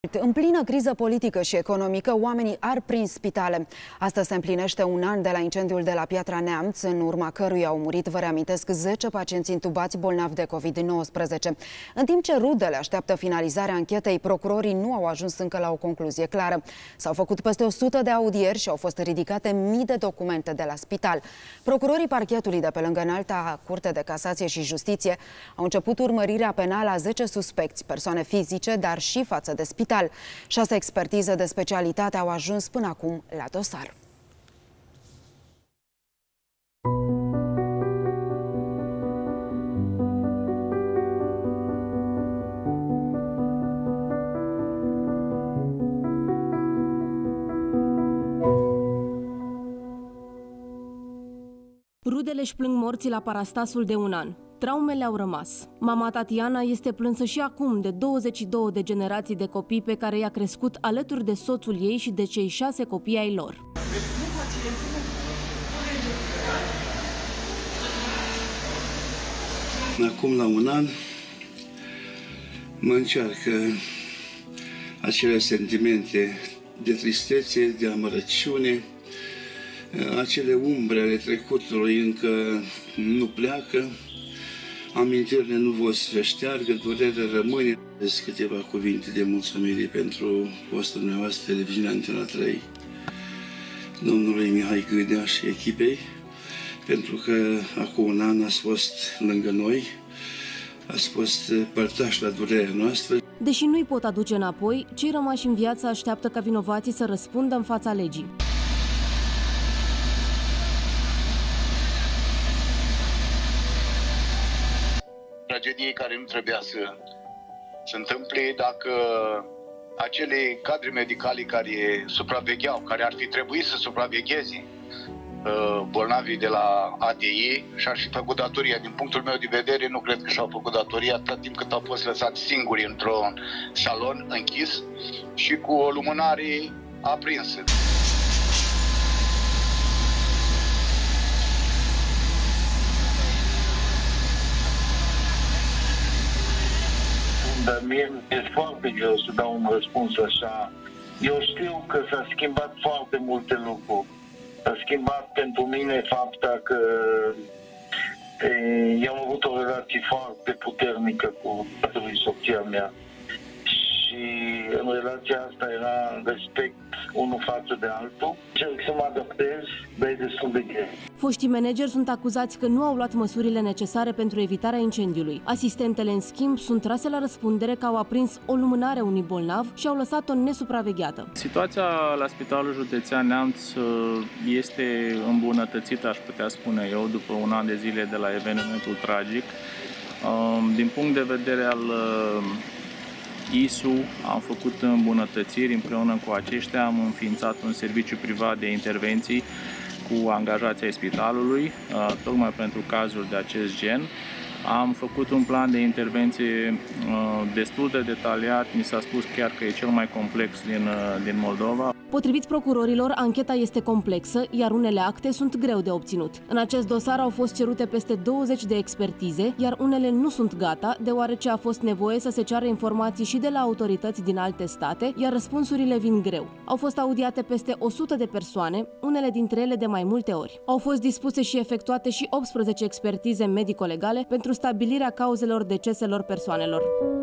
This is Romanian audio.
În plină criză politică și economică, oamenii ar prins spitale. Astăzi se împlinește un an de la incendiul de la Piatra Neamț, în urma căruia au murit, vă reamintesc, 10 pacienți intubați bolnavi de COVID-19. În timp ce rudele așteaptă finalizarea anchetei, procurorii nu au ajuns încă la o concluzie clară. S-au făcut peste 100 de audieri și au fost ridicate mii de documente de la spital. Procurorii parchetului de pe lângă Înalta Curte de Casație și Justiție au început urmărirea penală a 10 suspecți, persoane fizice, dar și față de spital. 6 expertize de specialitate au ajuns până acum la dosar. Rudele își plâng morții la Parastasul de un an. Traumele au rămas. Mama Tatiana este plânsă și acum de 22 de generații de copii pe care i-a crescut alături de soțul ei și de cei 6 copii ai lor. Acum la un an mă încearcă acele sentimente de tristețe, de amărăciune, acele umbre ale trecutului încă nu pleacă, amintirile nu vor să se șteargă, durerea rămâne. Câteva cuvinte de mulțumire pentru postul dumneavoastră, televiziunea Antena 3, domnului Mihai Gâdea și echipei, pentru că acum un an ați fost lângă noi, ați fost părtași la durerea noastră. Deși nu-i pot aduce înapoi, cei rămași în viață așteaptă ca vinovații să răspundă în fața legii. Tragediei care nu trebuia să se întâmple dacă acele cadre medicale care supravegheau, care ar fi trebuit să supravegheze bolnavii de la ATI și-ar fi făcut datoria. Din punctul meu de vedere, nu cred că și-au făcut datoria atât timp cât au fost lăsați singuri într-un salon închis și cu o lumânare aprinsă. Dar mie e foarte greu să dau un răspuns așa. Eu știu că s-a schimbat foarte multe lucruri. S-a schimbat pentru mine fapta că eu am avut o relație foarte puternică cu soția mea. Și în relația asta era respect unul față de altul. Încerc să mă adaptez, dar e destul de greu. Foștii manageri sunt acuzați că nu au luat măsurile necesare pentru evitarea incendiului. Asistentele, în schimb, sunt trase la răspundere că au aprins o lumânare unui bolnav și au lăsat-o nesupravegheată. Situația la Spitalul Județean Neamț este îmbunătățită, aș putea spune eu, după un an de zile de la evenimentul tragic. Din punct de vedere al ISU, am făcut îmbunătățiri împreună cu aceștia, am înființat un serviciu privat de intervenții cu angajații ai spitalului, tocmai pentru cazuri de acest gen. Am făcut un plan de intervenție destul de detaliat, mi s-a spus chiar că e cel mai complex din Moldova. Potrivit procurorilor, ancheta este complexă, iar unele acte sunt greu de obținut. În acest dosar au fost cerute peste 20 de expertize, iar unele nu sunt gata, deoarece a fost nevoie să se ceară informații și de la autorități din alte state, iar răspunsurile vin greu. Au fost audiate peste 100 de persoane, unele dintre ele de mai multe ori. Au fost dispuse și efectuate și 18 expertize medico-legale pentru stabilirea cauzelor deceselor persoanelor.